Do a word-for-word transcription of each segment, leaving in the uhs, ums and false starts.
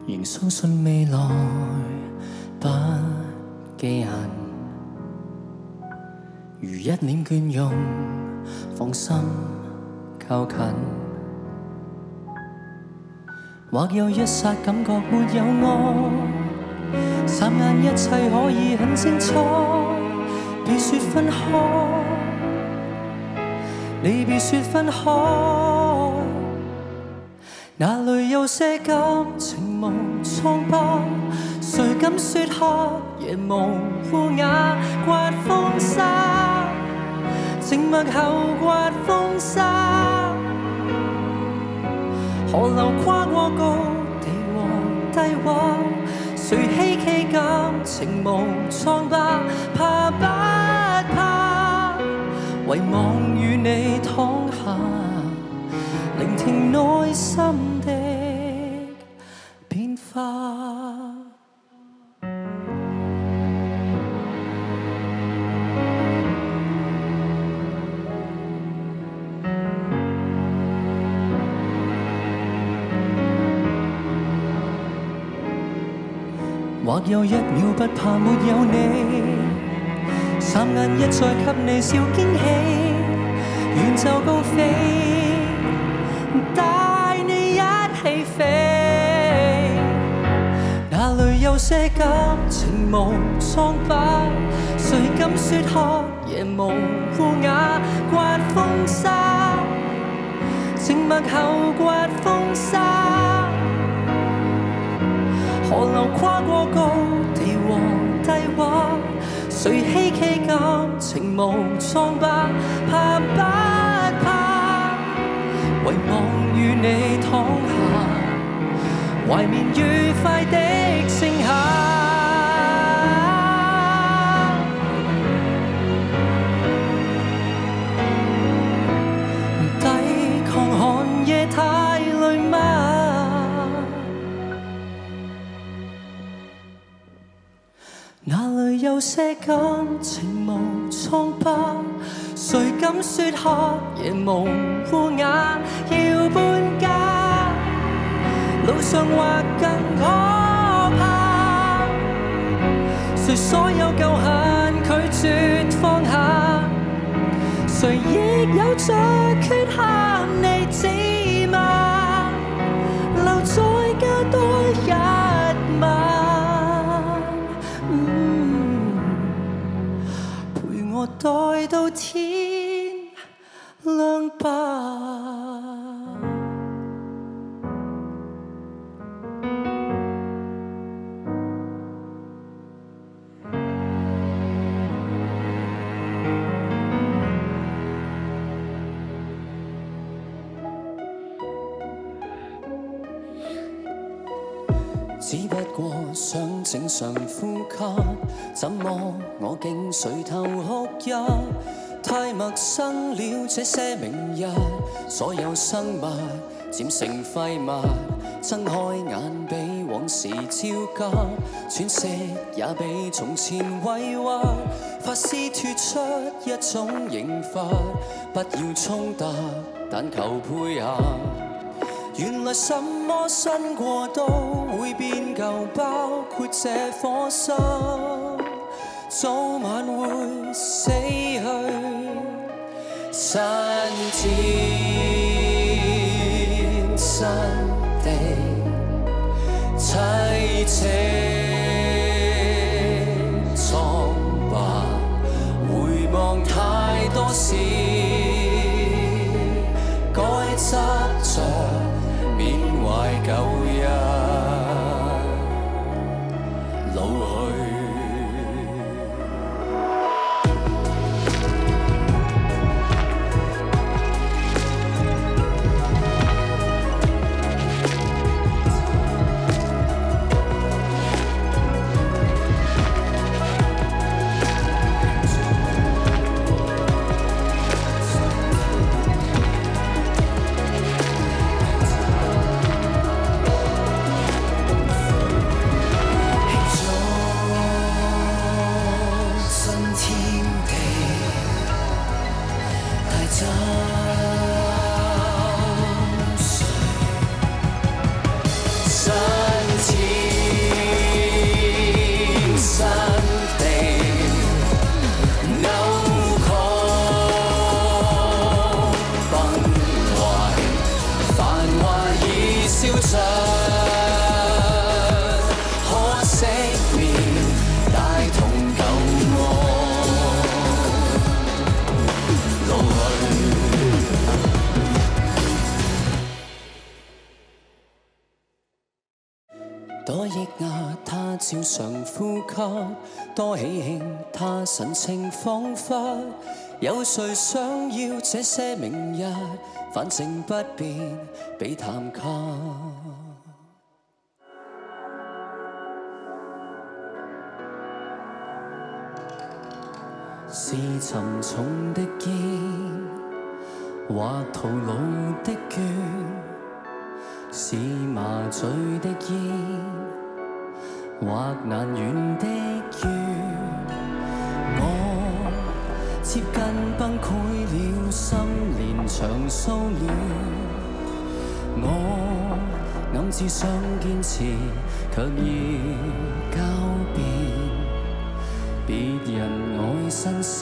仍相信未來不記恨。如一臉倦容，放心靠近。或有一剎感覺沒有我，霎眼一切可以很清楚。別說分開，你別說分開。哪裏有些感情無瘡疤？誰敢說黑夜無烏鴉？刮風沙，靜默後刮風沙。河流跨過高地和低洼，誰希冀感情無瘡疤？怕不怕？遺忘與你躺下，聆聽內心的變化。或有一秒不怕沒有你，霎眼一再給你小驚喜，遠走高飛，帶你一起飛。哪裏有些感情無瘡疤？誰敢說黑夜無烏鴉？刮風沙，靜默後刮風沙。河流跨過高地和低洼，誰希冀感情無瘡疤？怕不怕？遺忘與你躺下，懷緬愉快的盛夏。抵抗寒夜太累嗎？哪裏有些感情無瘡疤？誰敢說黑夜無烏鴉？要搬家，路上或更可怕。誰所有舊恨拒絕放下？誰亦有着缺陷，你知嗎？留在家多一晚。我待到天亮吧。只不過想正常呼吸，怎麼我竟垂頭哭泣？太陌生了這些明日，所有生物漸成廢物，睜開眼比往時焦急，喘息也比從前委屈，發絲脫出一種刑罰，不要衝突，但求配合。原來什麼新過都會變舊，包括這顆心，早晚會死去。新天新地，凄清蒼白，回望太多事，該執着緬懷舊日老去。 多抑壓，他照常呼吸；多喜慶，他神情彷彿。有誰想要這些明日？反正不變，比探給。是沉重的肩，或徒勞的倦，是麻醉的煙，或難圓的願。我接近崩潰了，心連場騷亂。我暗自想堅持，卻要交變。別人愛新鮮，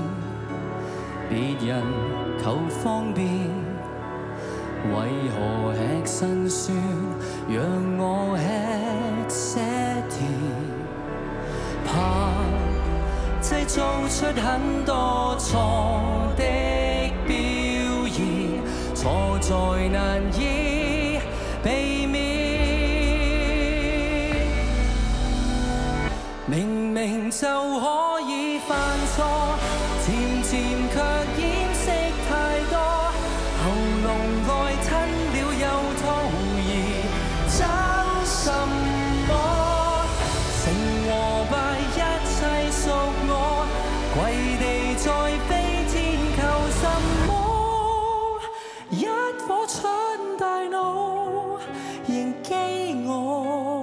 別人求方便，為何吃辛酸？讓我吃些甜，怕製造出很多錯的表現，錯在難以避免。明明就可以犯錯，漸漸卻掩飾太多，喉嚨內吞了又吐兒，找什麼？成和敗一切屬我，跪地在飛天求什麼？一顆蠢大腦仍飢餓。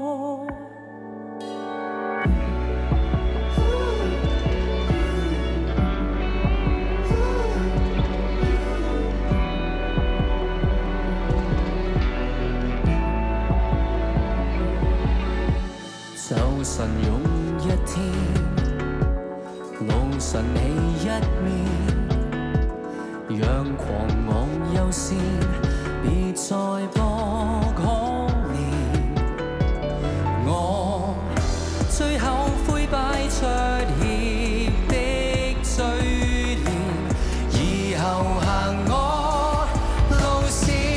就神用一天，怒神起一面，讓狂妄優先，別再播可憐。我最後悔擺出怯的嘴臉，以後行我路線。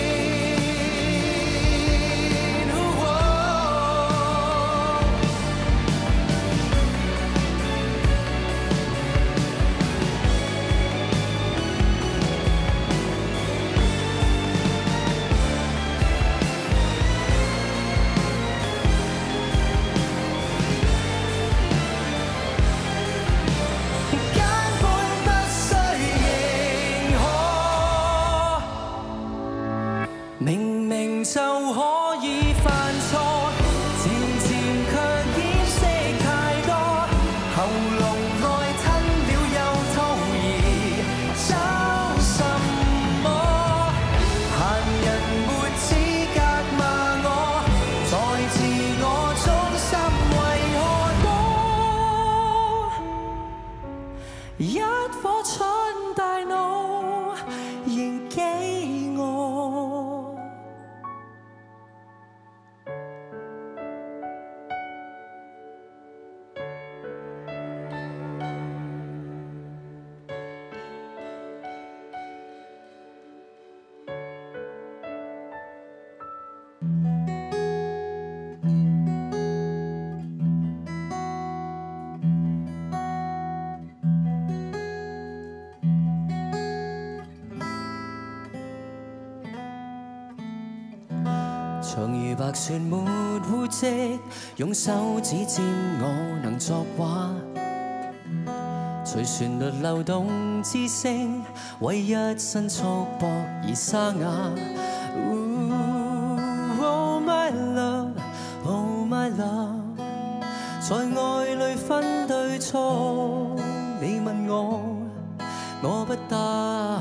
明明就可以犯錯，漸漸卻掩飾太多，喉嚨內吞了又吐兒，找什麼？閒人沒資格罵我，在自我中心為何我一顆蠢大腦仍飢餓？長如白雪沒污跡，用手指尖我能作畫，隨旋律流動之聲，為一身束縛而沙啞。Oh my love, oh my love， 在愛裏分對錯，你問我，我不答。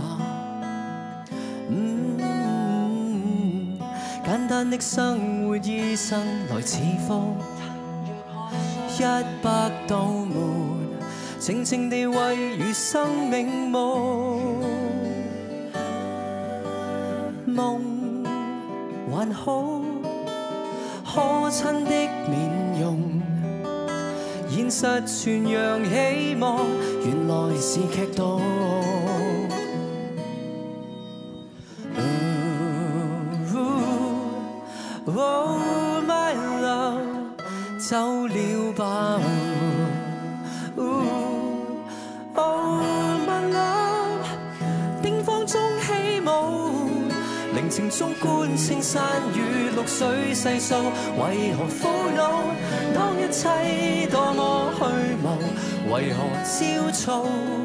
嗯簡單的生活，醫生來似福，一百道門，靜靜地位如生命夢。夢還好，可親的面容，現實傳揚希望，原來是劇毒。Oh my love。 走了吧。Oh my love， 冰荒中起舞，寧靜中觀青山與綠水細數，為何苦惱？當一切多麼虛無，為何焦躁？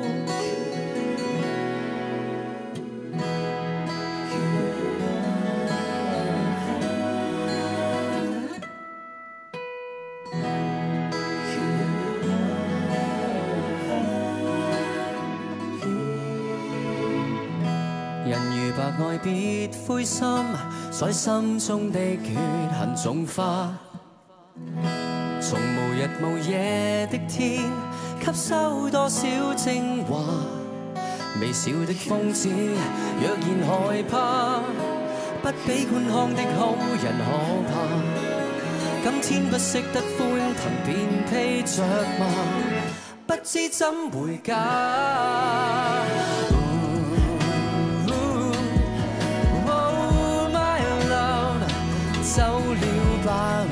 人如白愛別灰心，在心中的缺痕種花，從無日無夜的天吸收多少精華，微小的瘋子若然害怕，不比觀看的好人可怕。今天不識得歡騰便披着麻，不知怎回家。走了吧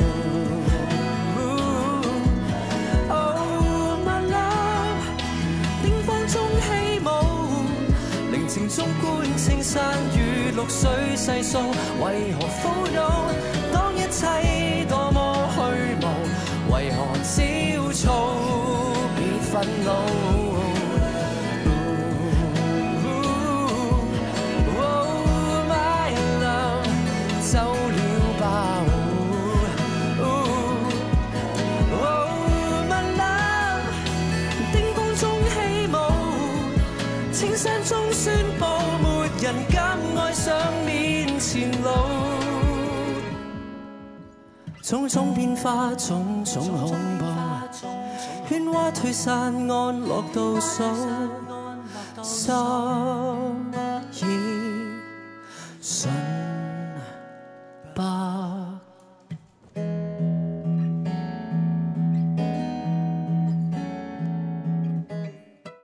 ，Oh my love， 冰荒中起舞，寧靜中觀青山與綠水細數，為何苦惱？當一切多麼虛無，為何焦躁？別憤怒。青山中宣布，沒人敢愛上面前路。種種變化，種種恐怖，喧嘩退散，安樂倒數。